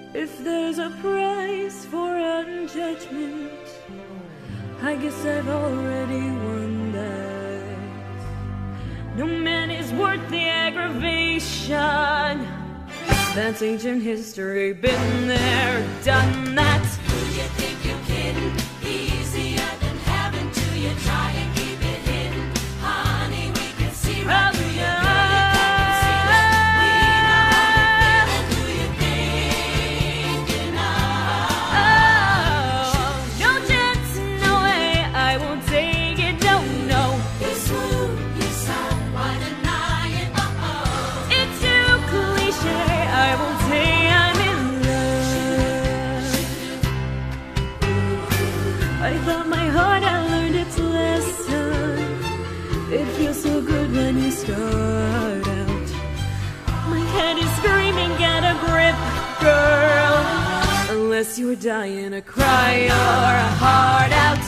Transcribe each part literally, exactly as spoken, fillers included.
If there's a price for unjudgment, I guess I've already won that. No man is worth the aggravation. That's ancient history, been there, done that. Do you think you're kidding? Easier than heaven. Do you try and keep it hidden? Honey, we can see right through your veil. I thought my heart had learned its lesson. It feels so good when you start out. My head is screaming, get a grip, girl. Unless you're dying to cry your heart out.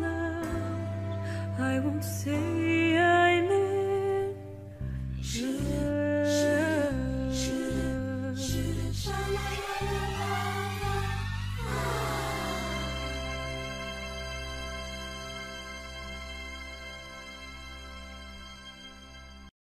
I won't say I'm in love.